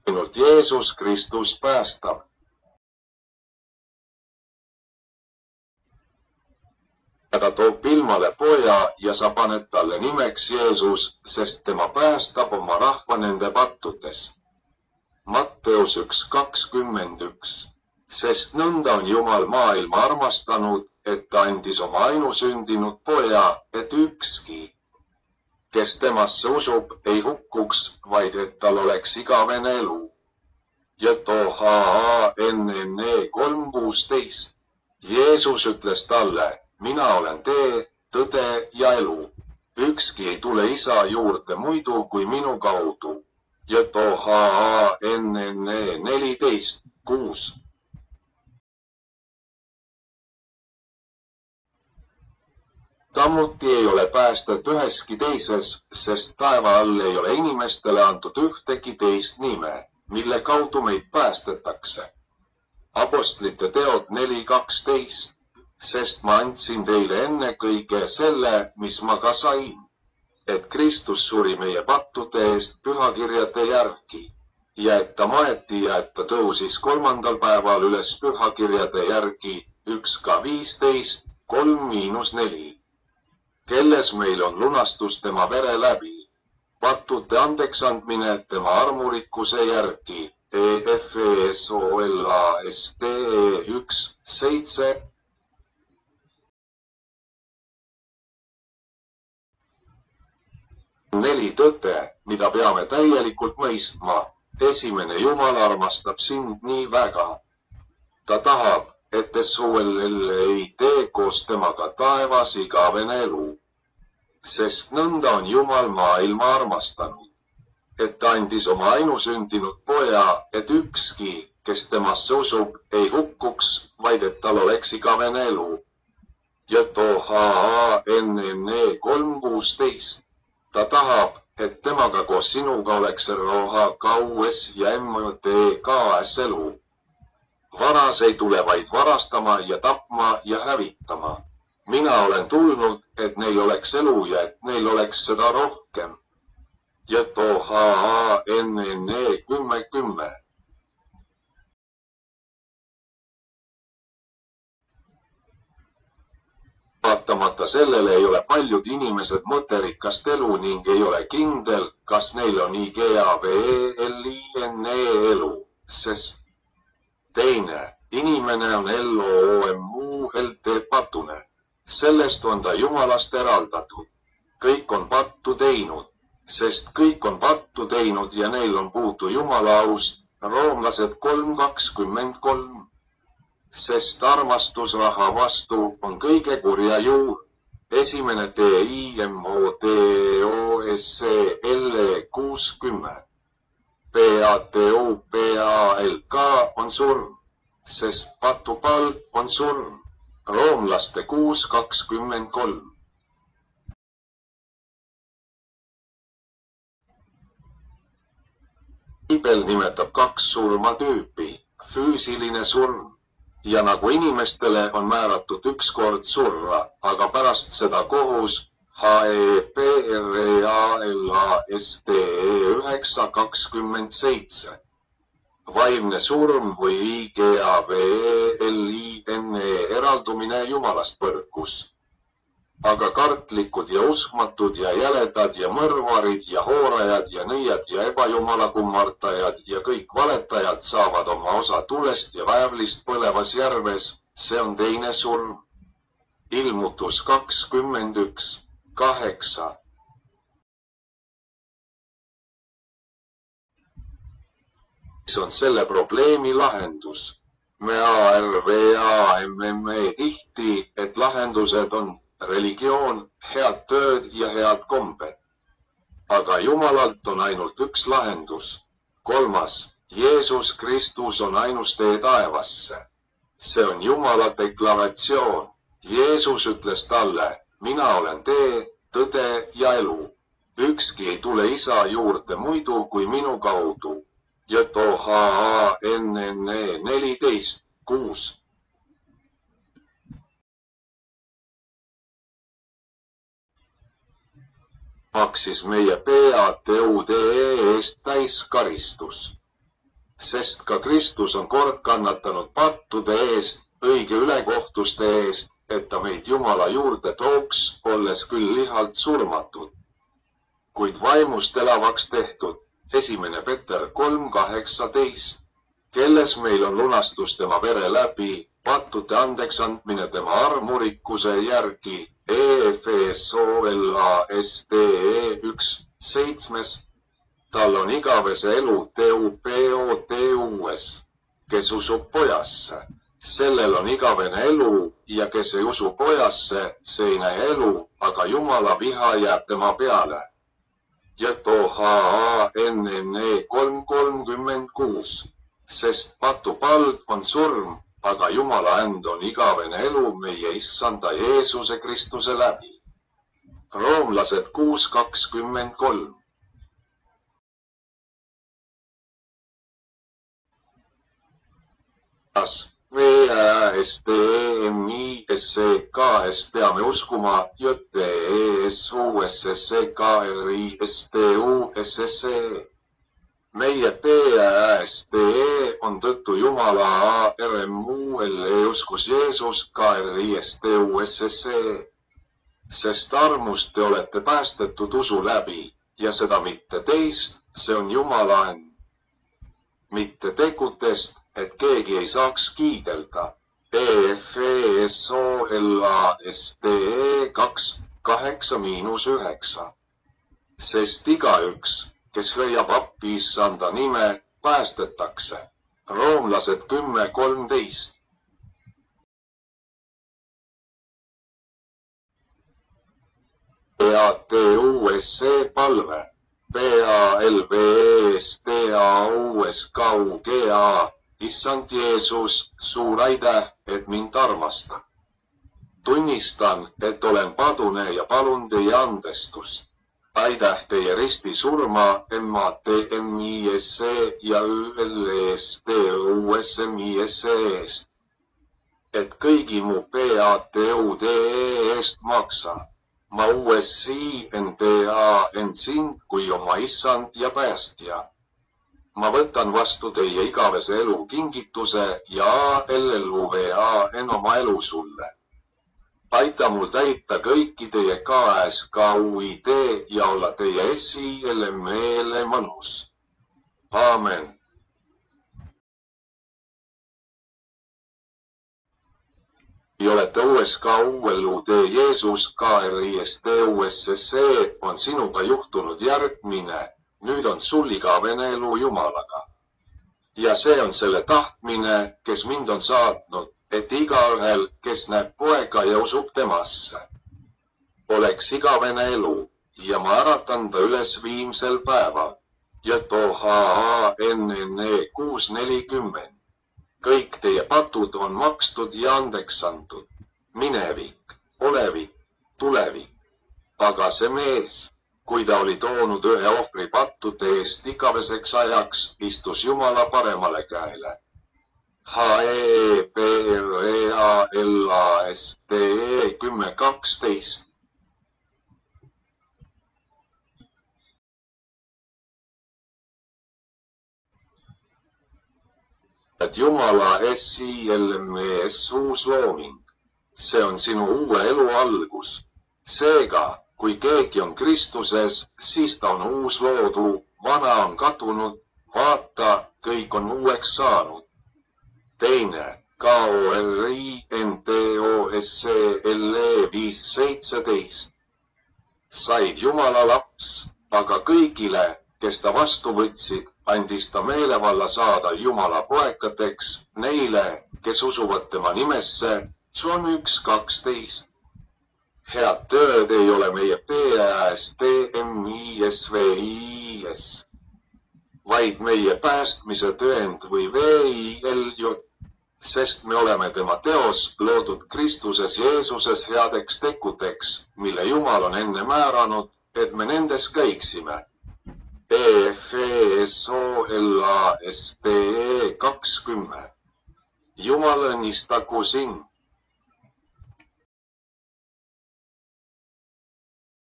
Ainult Jeesus Kristus päästab. Ta toob ilmale poja ja sa paned talle nimeks Jeesus, sest tema päästab oma rahva nende pattudest. Matteus 1:21. Sest nõnda on Jumal maailma armastanud, et ta andis oma ainusündinud poja, et ükski, kes temasse usub, ei hukkuks, vaid et tal oleks igavene elu. Johannese 3:16. Jeesus ütles talle, mina olen tee, tõde ja elu. Ükski ei tule isa juurde muidu kui minu kaudu. Johannese 14:6. Samuti ei ole päästet üheski teises, sest taeva all ei ole inimestele antud ühtegi teist nime, mille kaudu meid päästetakse. Apostlite teod 4:12. Sest ma andsin teile ennekõike selle, mis ma ka sain, et Kristus suri meie pattude eest pühakirjade järgi ja et ta maeti ja et ta tõusis 3. päeval üles pühakirjade järgi 1:15, 3-4. Kelles meil on lunastus tema vere läbi, pattude andeksandmine tema armurikkuse järgi, Efesolast 1:7. Neli tõde, mida peame täielikult mõistma. Esimene, Jumal armastab sind nii väga. Ta tahab, et Suel ei tee koos temaga taevas igavene elu. Sest nõnda on Jumal maailma armastanud, et ta andis oma ainusündinud poja, et ükski, kes temasse usub, ei hukkuks, vaid et tal oleks igavene elu. Johannese 3:16. Ta tahab, et temaga koos sinuga oleks ROHKUS ja MTKS elu. Varas ei tule vaid varastama ja tapma ja hävitama. Mina olen tulnud, et neil oleks elu ja et neil oleks seda rohkem. Johannese 10:10. Vaatamata sellele ei ole paljud inimesed mõtterikast elu ning ei ole kindel, kas neil on IGAVELINE elu, sest teine inimene on LOMULT patune. Sellest on ta Jumalast eraldatud. Kõik on pattu teinud, sest kõik on pattu teinud ja neil on puudu Jumala aust, Roomlased 3:23. Sest armastus raha vastu on kõige kurja juur. Esimene TIMOTEOS L60. PATUPALK on surm, sest patupalk on surm. Roomlaste 6:23. Piibel nimetab 2 surmatüüpi, füüsiline surm ja nagu inimestele on määratud ükskord surra, aga pärast seda kohus HEPRALASTE 9:27. Vaimne surm või IGAVELINE eraldumine Jumalast põrkus. Aga kartlikud ja uskmatud ja jäledad ja mõrvarid ja hoorajad ja nõiad ja ebajumala kummardajad ja kõik valetajad saavad oma osa tulest ja väävlist põlevas järves, see on teine surm. Ilmutus 21:8. Mis on selle probleemi lahendus? Me arvame tihti, et lahendused on religioon, head tööd ja head kombed. Aga Jumalalt on ainult üks lahendus. 3. Jeesus Kristus on ainus tee taevasse. See on Jumala deklaratsioon. Jeesus ütles talle, mina olen tee, tõde ja elu. Ükski ei tule isa juurde muidu kui minu kaudu. Johannese 14:6. Maksis meie PATUDE eest täiskaristus. sest ka Kristus on kord kannatanud pattude eest, õige ülekohtuste eest, et ta meid Jumala juurde tooks, olles küll lihalt surmatud, kuid vaimust elavaks tehtud. 1. Peeter 3:18, kelles meil on lunastus tema vere läbi, pattude andeks andmine tema armurikkuse järgi. EFSOLASTE 1:7. Tal on igavese elu TUPOTUS, kes usub pojasse. Sellel on igavene elu ja kes ei usu pojasse, see ei näe elu, aga Jumala viha jääb tema peale. JOHANNE 3:36, sest patupalg on surm, aga Jumala and on igavene elu meie Issanda Jeesuse Kristuse läbi. Roomlased 6:23. VASTMISCKS peame uskuma JESUSSKRISTUSSE. Meie PASTE on tõttu Jumala RMULE uskus Jeesus KRISTUSSE. Sest armust te olete päästetud usu läbi ja seda mitte teist, see on Jumala and. Mitte tegudest, et keegi ei saaks kiidelda. EFSOLASTE 2:8-9. Sest igaüks, kes leiab appi Issanda nime, päästetakse. Roomlased 10:13. PATUSE palve. PALVESTAUSKUGA. Issand Jeesus, suur aitäh, et mind armastad. Tunnistan, et olen padune ja palun teie andestust. Aitäh teie risti surma MATMISE ja ÜLSTUSMISE eest, et kõigi mu PATUDE eest maksa. Ma USI NTA end sind kui oma issand ja päästja. Ma võtan vastu teie igavese elu kingituse ja LLUVAN oma elu sulle. Aita mul täita kõiki teie KSKUID ja olla teie SILMEL mõnus. Aamen. Ja olete USKULUD Jeesus KRISTUSSE on sinuga juhtunud järgmine. Nüüd on sul igavene elu Jumalaga. Ja see on selle tahtmine, kes mind on saatnud, et igaühel, kes näeb poega ja usub temasse, oleks igavene elu ja ma äratan ta üles viimsel päeval. JOHANNE 6:40. Kõik teie patud on makstud ja andeks antud. Minevik, olevik, tulevik. Aga see mees, kui ta oli toonud ühe ohvri pattude eest igaveseks ajaks, istus Jumala paremale käele. HEPREALASTE 10:12. Et Jumala SILMES uus looming. See on sinu uue elu algus. Seega, kui keegi on Kristuses, siis ta on uus loodu, vana on kadunud, vaata, kõik on uueks saanud. Teine, KORINTOSCLE 5:17. Said Jumala laps, aga kõigile, kes ta vastu võtsid, andis ta meelevalla saada Jumala poekateks, neile, kes usuvad tema nimesse. John 1:12. Head tööd ei ole meie PASTMISVIS, vaid meie päästmise tõend või VILJ, sest me oleme tema teos loodud Kristuses Jeesuses headeks tegudeks, mille Jumal on enne määranud, et me nendes käiksime. EFSOLASTE 20. Jumal õnnistagu sind.